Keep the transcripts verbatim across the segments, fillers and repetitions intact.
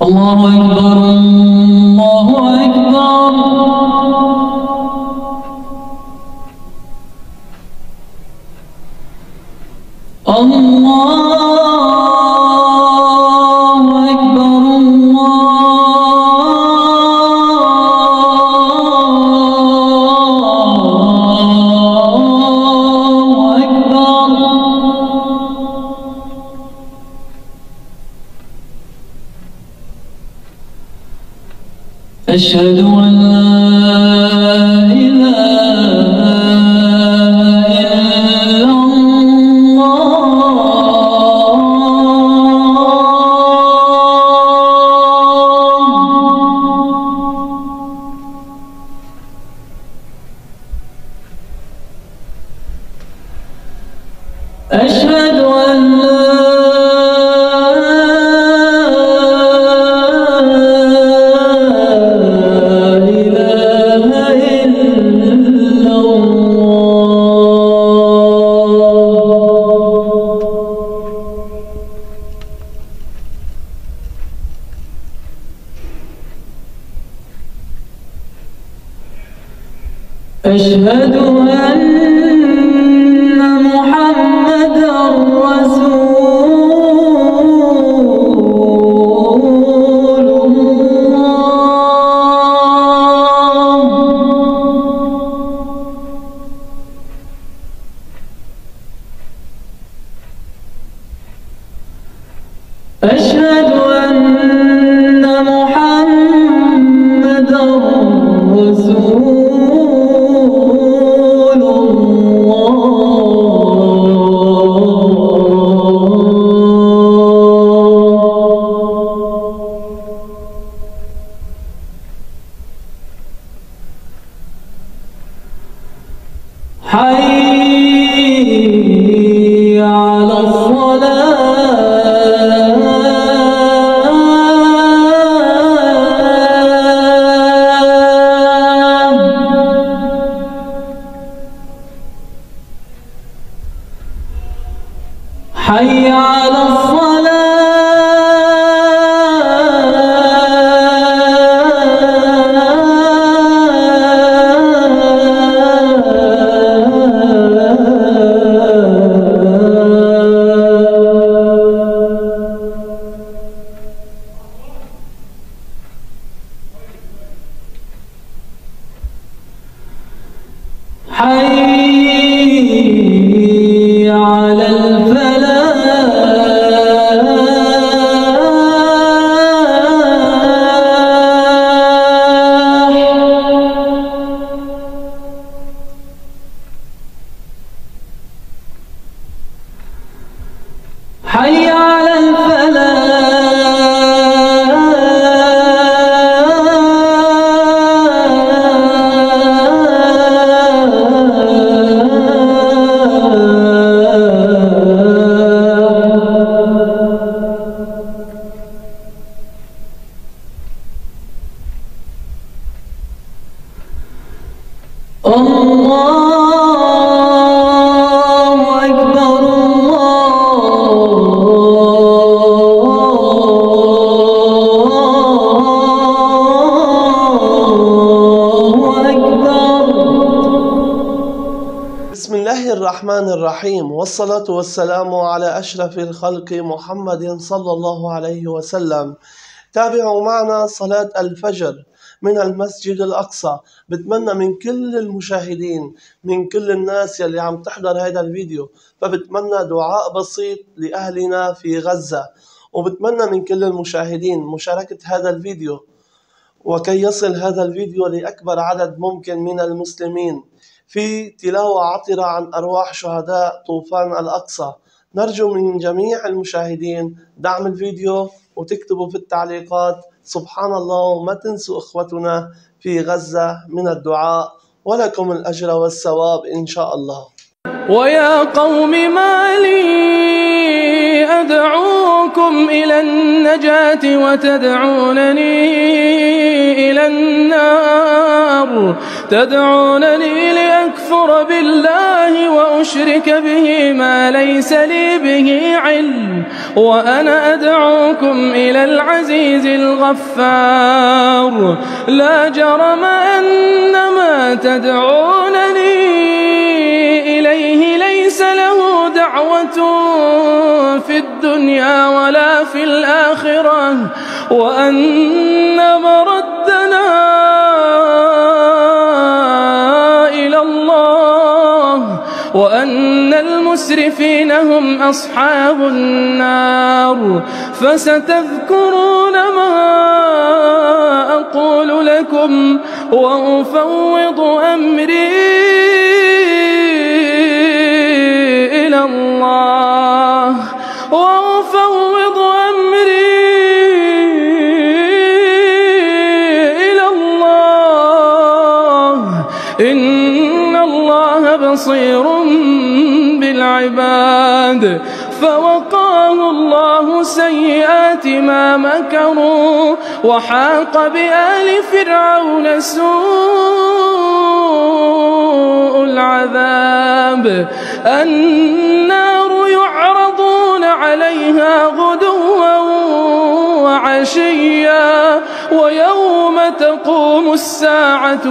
الله أكبر الله أكبر الله أشهد أن لا إله إلا الله أشهد أن لا أشهد أن محمدًا رسول الله أشهد أن محمدًا رسول حي على الصلاة حي على حي على الفلاح حي على الله أكبر الله أكبر. بسم الله الرحمن الرحيم، والصلاة والسلام على أشرف الخلق محمد صلى الله عليه وسلم. تابعوا معنا صلاة الفجر من المسجد الأقصى. بتمنى من كل المشاهدين، من كل الناس يلي عم تحضر هذا الفيديو، فبتمنى دعاء بسيط لأهلنا في غزة، وبتمنى من كل المشاهدين مشاركة هذا الفيديو وكي يصل هذا الفيديو لأكبر عدد ممكن من المسلمين، في تلاوة عطرة عن أرواح شهداء طوفان الأقصى. نرجو من جميع المشاهدين دعم الفيديو وتكتبوا في التعليقات سبحان الله، وما تنسوا إخوتنا في غزة من الدعاء، ولكم الأجر والثواب إن شاء الله. ويا قوم ما لي أدعوكم إلى النجاة وتدعونني إلى النار تدعونني لأكفر بالله وأشرك به ما ليس لي به علم وأنا أدعوكم إلى العزيز الغفار لا جرم أن ما تدعونني إليه ليس له دعوة في الدنيا ولا في الآخرة وأن مردنا إلى الله وأن المسرفين هم أصحاب النار فستذكرون ما أقول لكم وأفوض أمري إلى الله وأفوض أمري إلى الله إن الله بصير بالعباد فوقاه الله سيئات ما مكروا وحاق بآل فرعون سوء العذاب النار يعرضون عليها غدوا وعشيا ويوم تقوم الساعة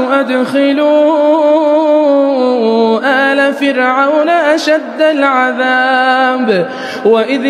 أدخلوا آل فرعون أشد العذاب وإذ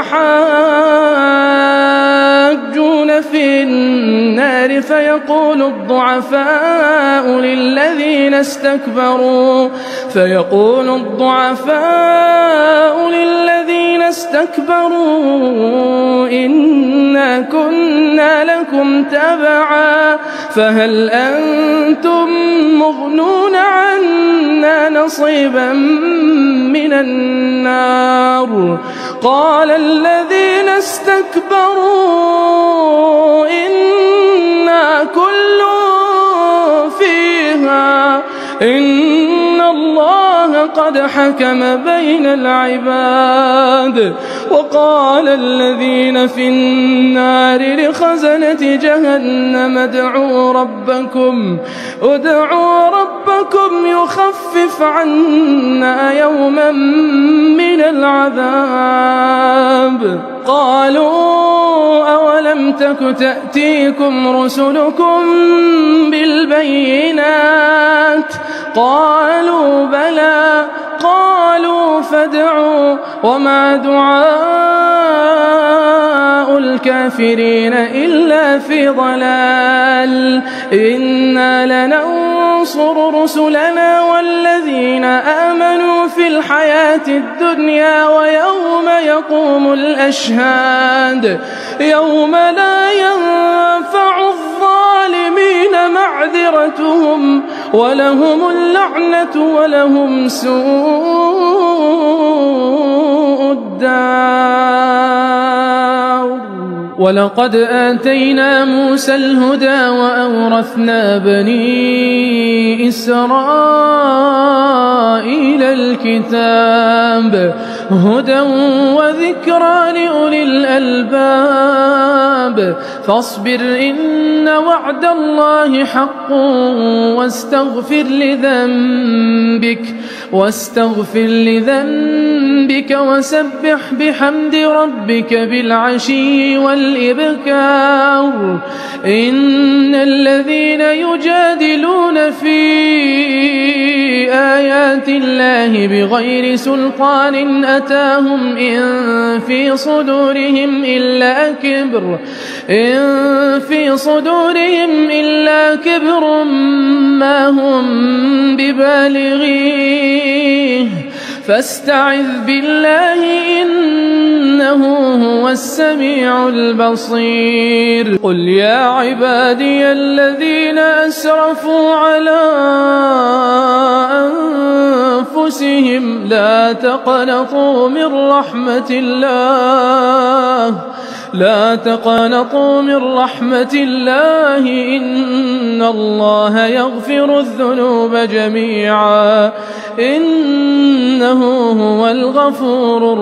يتحاجون في النار فيقول الضعفاء للذين استكبروا فيقول الضعفاء للذين استكبروا إنا كنا لكم تبعا فهل أنتم مغنون عنا نصيبا من النار قال الذين استكبروا إنا كل فيها إن الله قد حكم بين العباد وقال الذين في النار لخزنة جهنم ادعوا ربكم ادعوا ربكم يخفف عنا يوما من العذاب قالوا أولم تك تأتيكم رسلكم بالبينات قالوا بلى قالوا فادعوا وما دعاء الكافرين إلا في ضلال إنا لننصر رسلنا والذين آمنوا في الحياة الدنيا ويوم يقوم الأشهاد يوم لا ينفع الظالمين معذرتهم ولهم اللعنة ولهم سوء الدار ولقد آتينا موسى الهدى وأورثنا بني إسرائيل الكتاب هدى وذكرى لأولي الألباب فاصبر إن وعد الله حق واستغفر لذنبك واستغفر لذنبك وسبح بحمد ربك بالعشي والإبكار إن الذين يجادلون في آيات الله بغير سلطان أتاهم إن في صدورهم إلا كبر إن في صدورهم إلا كبر ما هم ببالغيه فاستعذ بالله إنه هو السميع البصير قل يا عبادي الذين أسرفوا على أنفسهم لا تقنطوا من رحمة الله لا تقنطوا من رحمة الله إن الله يغفر الذنوب جميعا إنه هو الغفور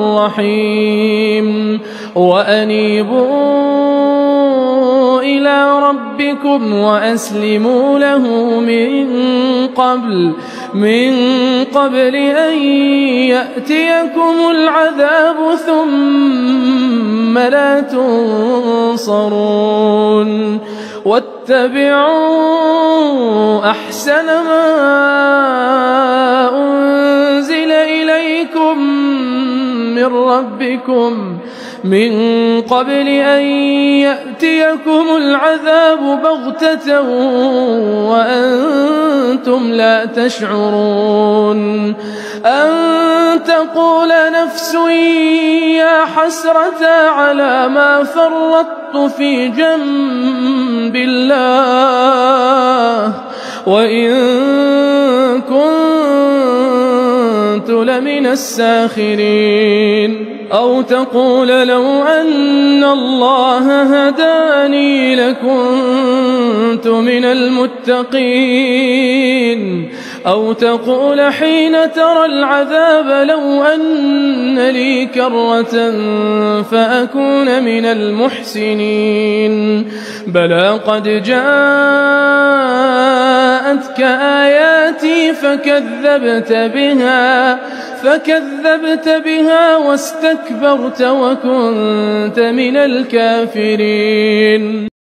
الرحيم وأنيبوا إلى ربكم ربكم وأسلموا له من قبل من قبل أن يأتيكم العذاب ثم لا تنصرون واتبعوا أحسن ما أنزل إليكم من ربكم من قبل أن يأتيكم العذاب بغتة وأنتم لا تشعرون أن تقول نفس يا حسرة على ما فرطت في جنب الله وإن كنت لمن الساخرين أو تقول لو أن الله هداني لكنت من المتقين أو تقول حين ترى العذاب لو أن لي كرة فأكون من المحسنين بلى قد جاءتك آياتي فكذبت بها فكذبت بها واستكبرت وكنت من الكافرين